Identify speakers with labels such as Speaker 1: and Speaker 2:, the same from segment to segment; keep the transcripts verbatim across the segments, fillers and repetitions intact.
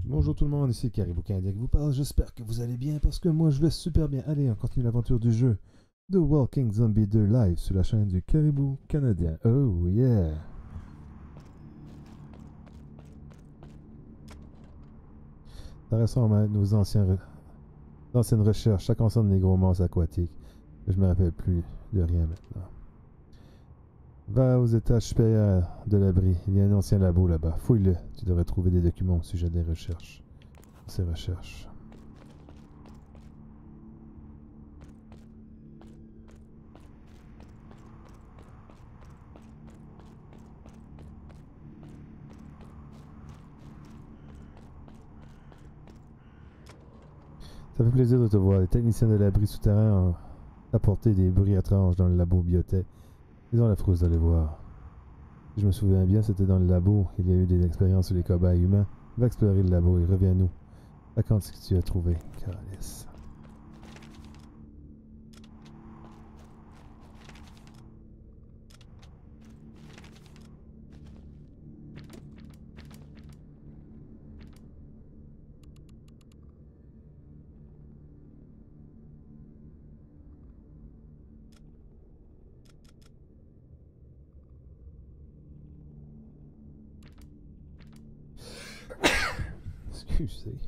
Speaker 1: Bonjour tout le monde, ici Caribou Canadien qui vous parle. J'espère que vous allez bien parce que moi je vais super bien. Allez, on continue l'aventure du jeu The Walking Zombie deux live sur la chaîne du Caribou Canadien. Oh yeah! Ça ressemble à nos anciens re- anciennes recherches. Ça concerne les gros monstres aquatiques. Je me rappelle plus de rien maintenant. Va aux étages supérieurs de l'abri. Il y a un ancien labo là-bas. Fouille-le. Tu devrais trouver des documents au sujet des recherches. Ces recherches. Ça fait plaisir de te voir. Les techniciens de l'abri souterrain ont apporté des bruits étranges dans le labo biotech. Ils ont la frousse d'aller voir. Si je me souviens bien, c'était dans le labo. Il y a eu des expériences sur les cobayes humains. Va explorer le labo et reviens-nous. Raconte ce que tu as trouvé, Calice. Excusez.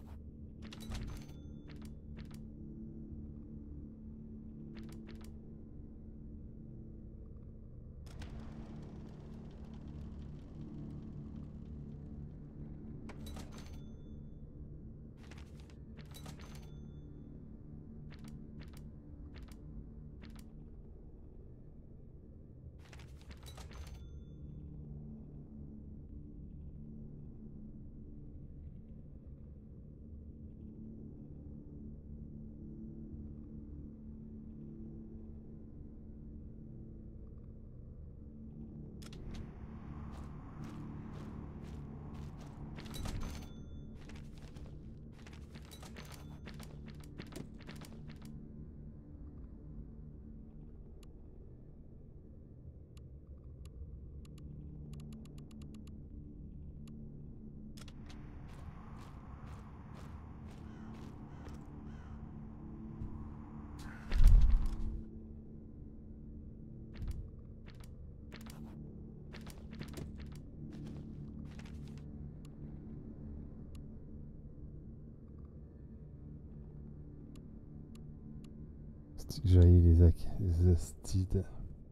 Speaker 1: J'ai les, ac- les astis de-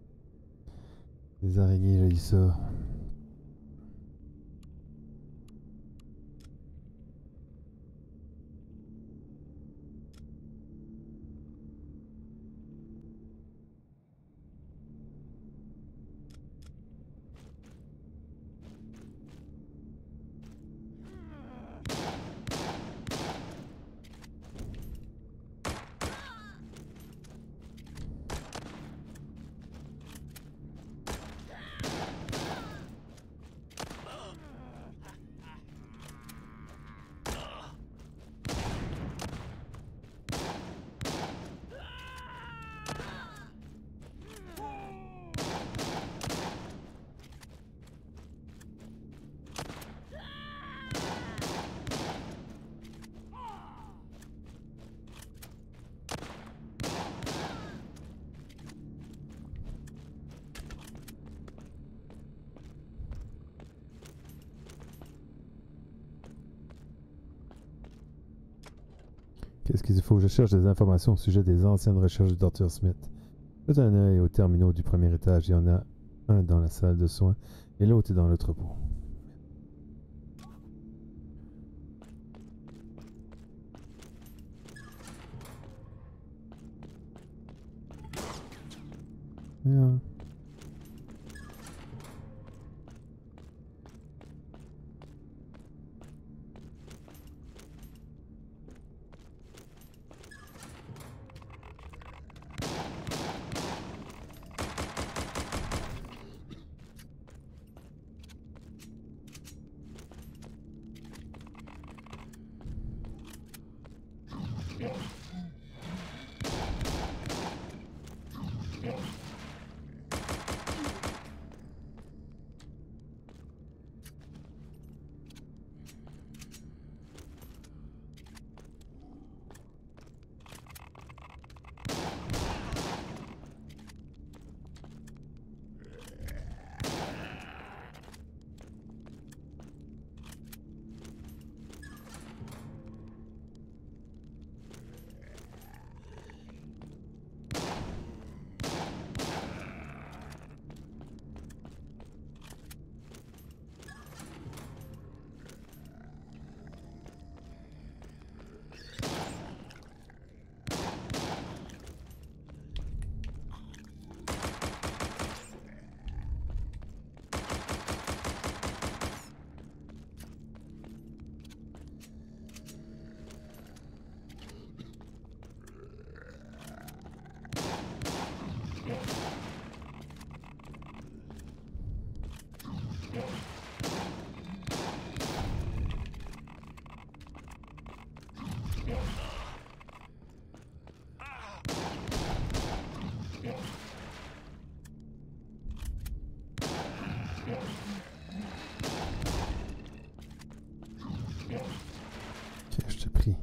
Speaker 1: les araignées, j'ai ça. Qu'est-ce qu'il faut? Je cherche des informations au sujet des anciennes recherches du docteur Smith. Faites un œil aux terminaux du premier étage. Il y en a un dans la salle de soins et l'autre est dans l'entrepôt. Yeah. Ok, je t'ai pris.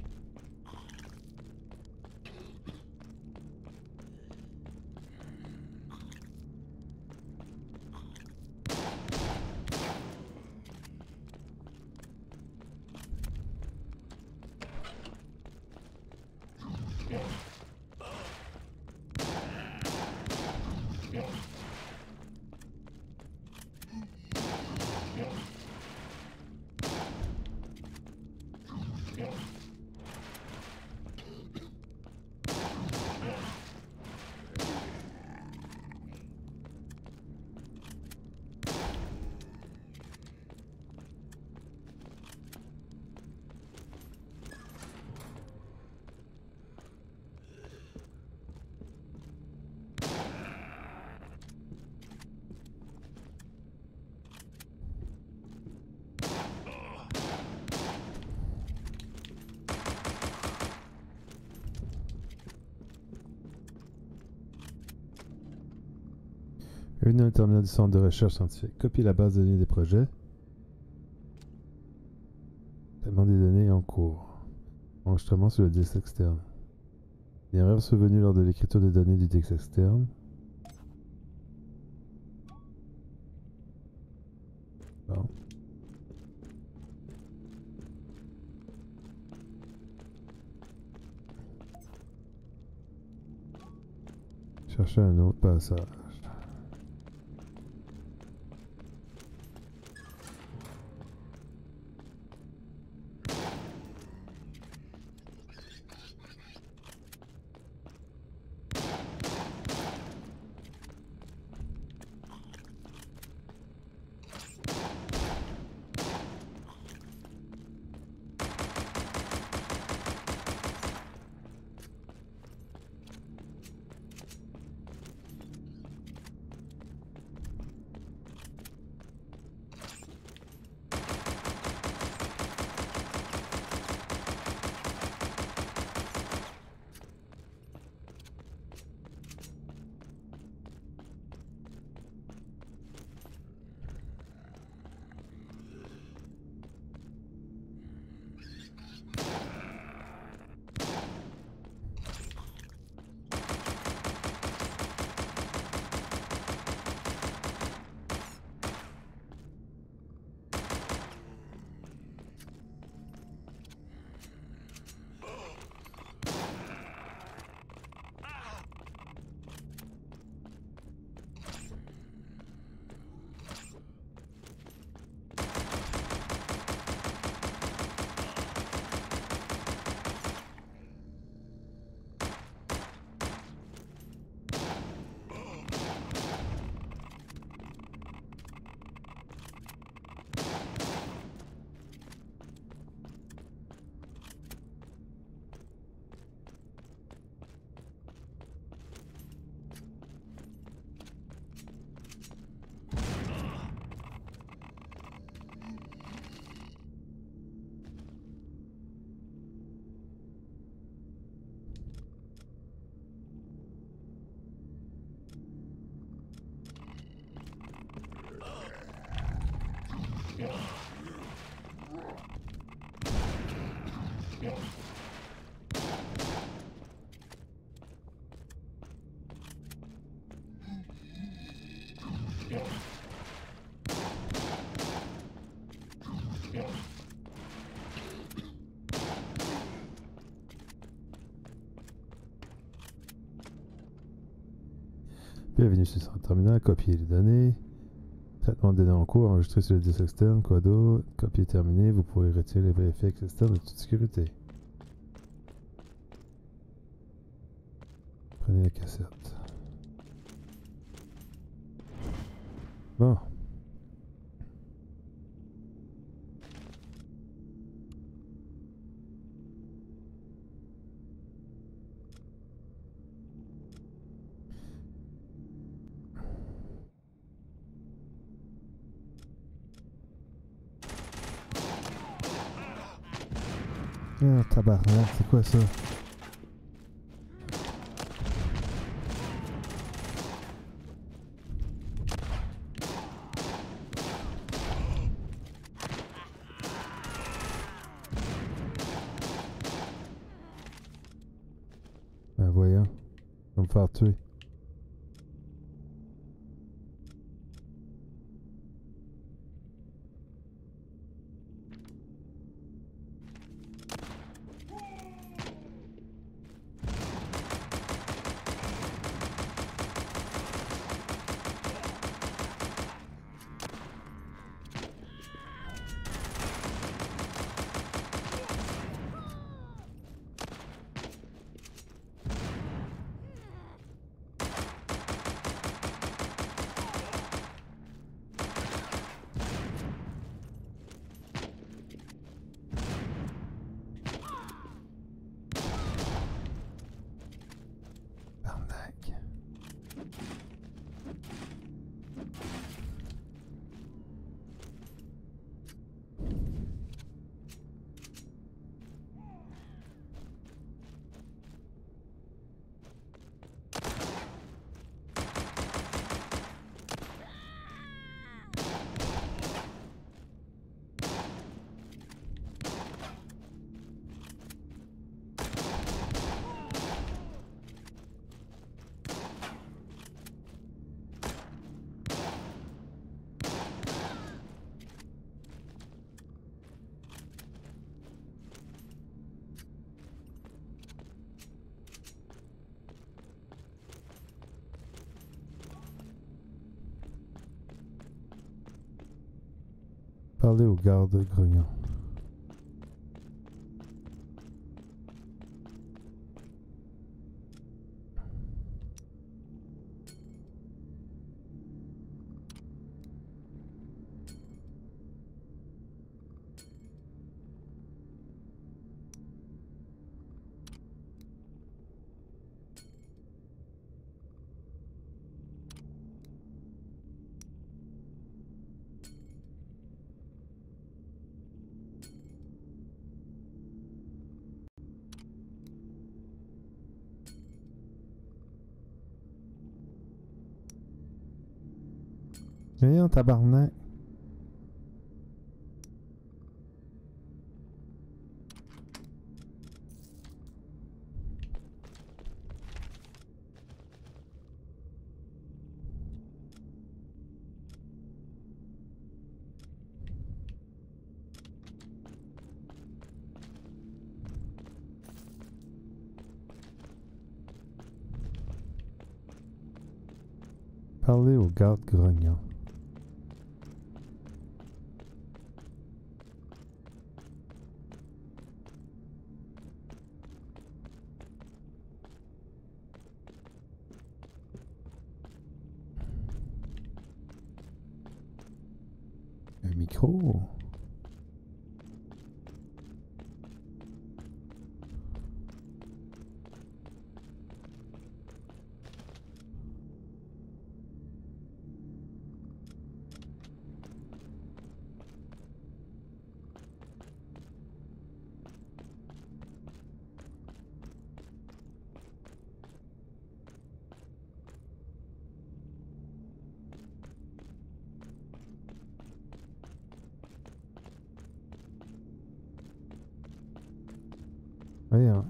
Speaker 1: Une dans le terminal du centre de recherche scientifique. Copier la base de données des projets. Traitement des données en cours. Enregistrement sur le disque externe. Une erreur survenue lors de l'écriture des données du disque externe. Bon. Chercher un autre passage. Bienvenue sur le terminal, copier les données. Traitement de données en cours, enregistré sur le disque externe, quoi d'autre? Copier terminé, vous pourrez retirer les vérifications externes de toute sécurité. Prenez la cassette. Bon. Ah, tabarnak, c'est quoi ça? Ben voyons. Je vais me faire tuer. Parler aux gardes grognons. Viens, tabarnak. Parler aux gardes grognons. Un micro. Voyons.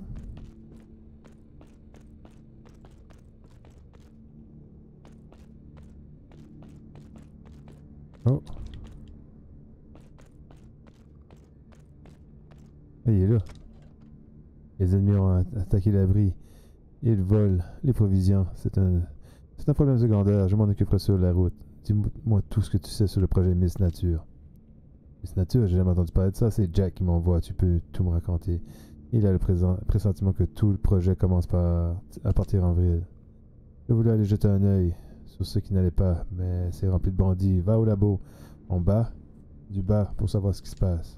Speaker 1: Oh. Ah, il est là. Les ennemis ont attaqué l'abri. Ils volent les provisions. C'est un, c'est un problème secondaire. Je m'en occuperai sur la route. Dis-moi tout ce que tu sais sur le projet Miss Nature. Miss Nature, j'ai jamais entendu parler de ça. C'est Jack qui m'envoie. Tu peux tout me raconter. Il a le présent, pressentiment que tout le projet commence par, à partir en vrille. Je voulais aller jeter un œil sur ceux qui n'allaient pas, mais c'est rempli de bandits. Va au labo. On bat du bas pour savoir ce qui se passe.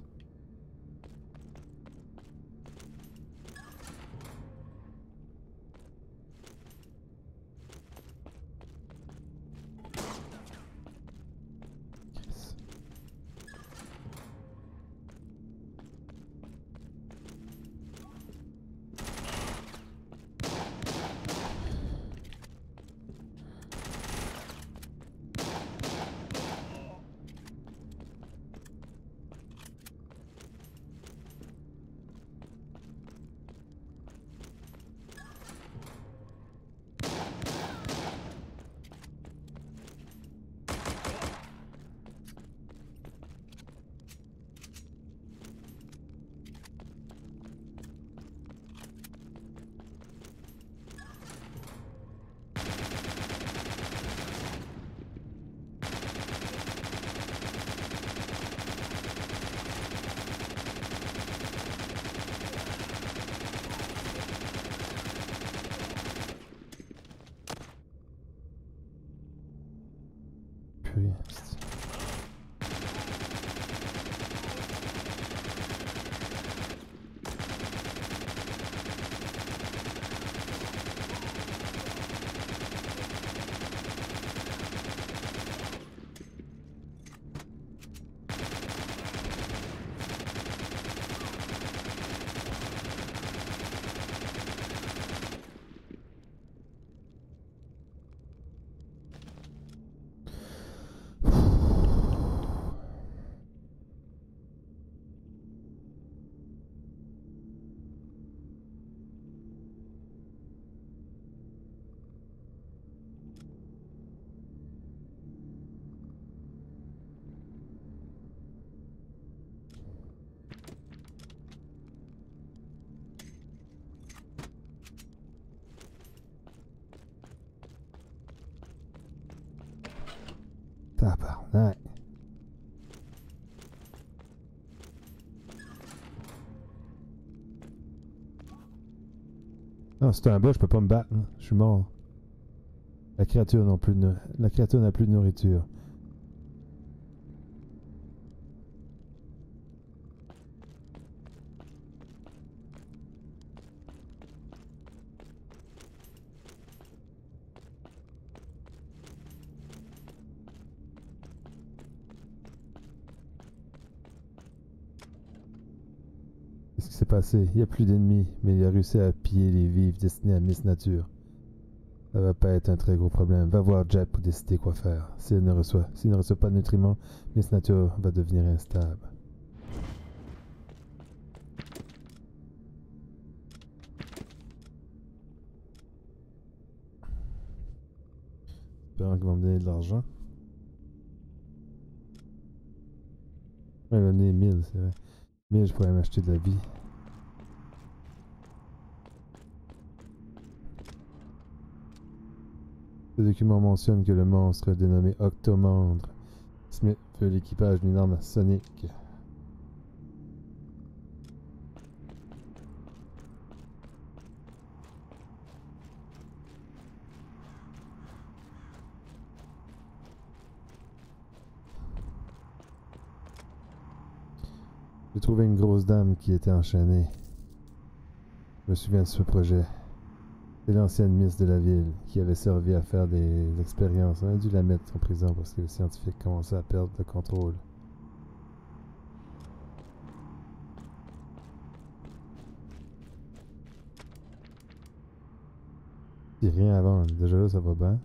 Speaker 1: Non, c'est un bas, je peux pas me battre. Hein. Je suis mort. La créature n'a plus de... La créature n'a plus de nourriture. Qu'est-ce qui s'est passé? Il n'y a plus d'ennemis, mais il a réussi à piller les vivres destinés à Miss Nature. Ça va pas être un très gros problème. Va voir Jack pour décider quoi faire. S'il ne reçoit, s'il ne reçoit pas de nutriments, Miss Nature va devenir instable. J'espère qu'ils vont me donner de l'argent. Ouais, il va me donner mille, c'est vrai. mille, je pourrais m'acheter de la vie. Ce document mentionne que le monstre dénommé Octomandre Smith veut l'équipage d'une arme sonique. J'ai trouvé une grosse dame qui était enchaînée. Je me souviens de ce projet. C'est l'ancienne Miss de la ville qui avait servi à faire des expériences. On a dû la mettre en prison parce que les scientifiques commençaient à perdre le contrôle. Il n'y a rien à vendre. Déjà là, ça va bien.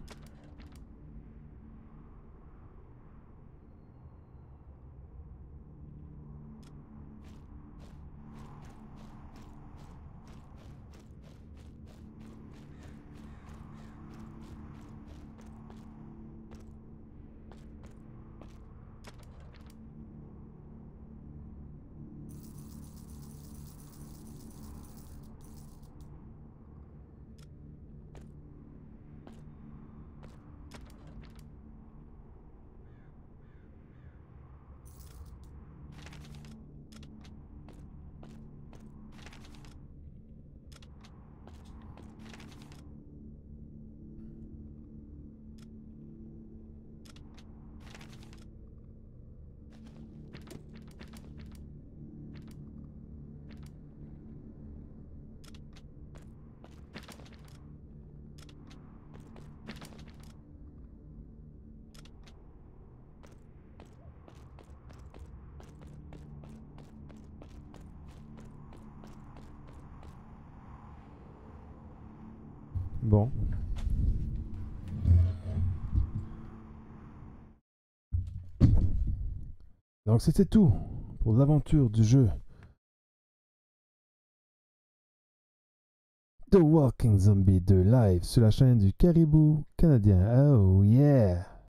Speaker 1: Bon. Donc c'était tout pour l'aventure du jeu The Walking Zombie deux live sur la chaîne du Caribou Canadien. Oh yeah!